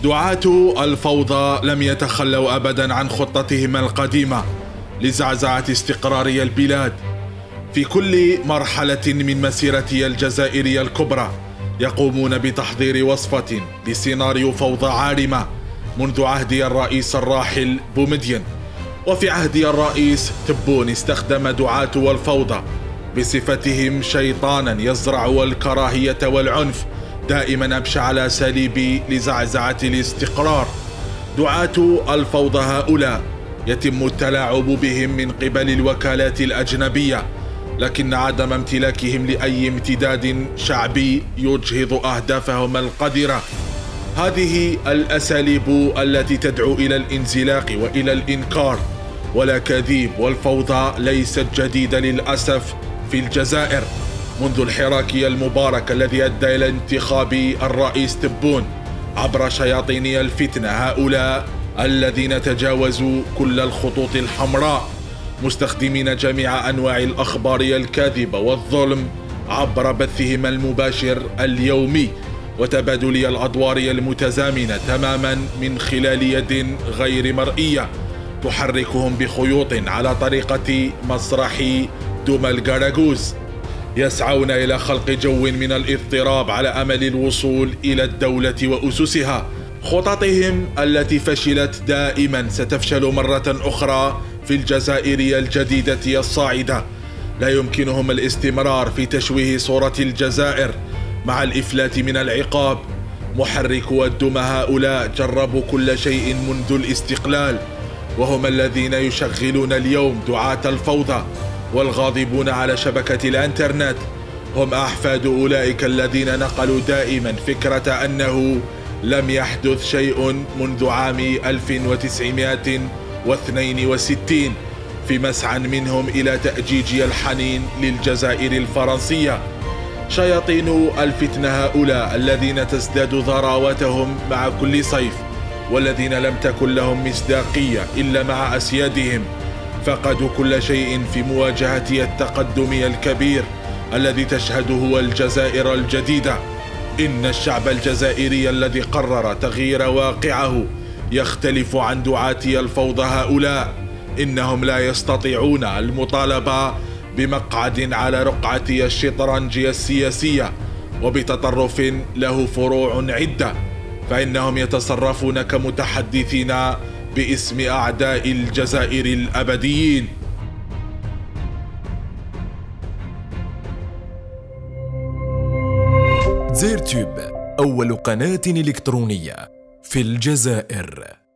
دعاة الفوضى لم يتخلوا أبدا عن خطتهم القديمة لزعزعة استقرار البلاد. في كل مرحلة من مسيرتي الجزائرية الكبرى يقومون بتحضير وصفة لسيناريو فوضى عارمة، منذ عهد الرئيس الراحل بومدين. وفي عهد الرئيس تبون استخدم دعاة الفوضى بصفتهم شيطانا يزرع الكراهية والعنف دائما أبشع الأساليب لزعزعة الاستقرار. دعاة الفوضى هؤلاء يتم التلاعب بهم من قبل الوكالات الأجنبية، لكن عدم امتلاكهم لأي امتداد شعبي يجهض أهدافهم القذرة. هذه الأساليب التي تدعو إلى الانزلاق وإلى الإنكار والأكاذيب والفوضى ليست جديدة للأسف في الجزائر منذ الحراك المبارك الذي أدى إلى انتخاب الرئيس تبون عبر شياطين الفتنة، هؤلاء الذين تجاوزوا كل الخطوط الحمراء مستخدمين جميع أنواع الأخبار الكاذبة والظلم عبر بثهم المباشر اليومي وتبادل الأدوار المتزامنة تماما من خلال يد غير مرئية تحركهم بخيوط على طريقة مسرح دوما الجاراغوز. يسعون إلى خلق جو من الاضطراب على أمل الوصول إلى الدولة وأسسها. خططهم التي فشلت دائما ستفشل مرة أخرى في الجزائر الجديدة الصاعدة. لا يمكنهم الاستمرار في تشويه صورة الجزائر مع الإفلات من العقاب. محركو الدم هؤلاء جربوا كل شيء منذ الاستقلال، وهم الذين يشغلون اليوم دعاة الفوضى والغاضبون على شبكة الانترنت. هم أحفاد أولئك الذين نقلوا دائما فكرة أنه لم يحدث شيء منذ عام 1962 في مسعى منهم إلى تأجيج الحنين للجزائر الفرنسية. شياطين الفتنة هؤلاء الذين تزداد ضراوتهم مع كل صيف، والذين لم تكن لهم مصداقية إلا مع أسيادهم، فقدوا كل شيء في مواجهة التقدم الكبير الذي تشهده الجزائر الجديدة. إن الشعب الجزائري الذي قرر تغيير واقعه يختلف عن دعاة الفوضى هؤلاء. إنهم لا يستطيعون المطالبة بمقعد على رقعة الشطرنج السياسية وبتطرف له فروع عدة، فإنهم يتصرفون كمتحدثين باسم أعداء الجزائر الأبديين. زيرتوب، أول قناة إلكترونية في الجزائر.